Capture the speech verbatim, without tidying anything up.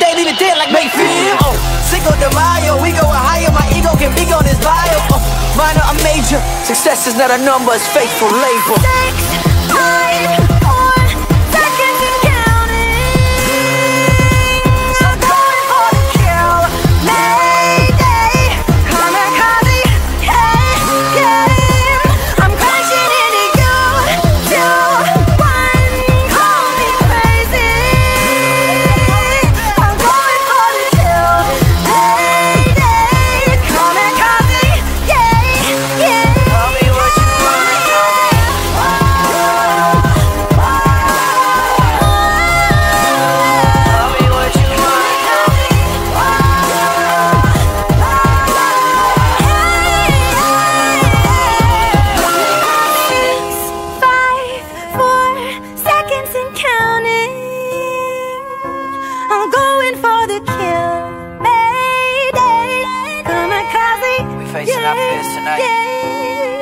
They leave it dead like Mayfield. Oh, Cinco de Mayo, we going higher. My ego can be on his bio. Oh, minor or major, success is not a number, it's faithful labor. Six, five, four, seconds and counting. I'm going for the kill. Mayday, kamikaze, hey, game. I'm crashing into you. Two, one, call me crazy. I'm going for the kill. Mayday, kamikaze, yeah, yeah. Tell me what you wanna know. Tell me what you wanna know. Six, five, four, seconds and counting. I'm going for the kill. Mayday, kamikaze. We facing our fears tonight. Yeah.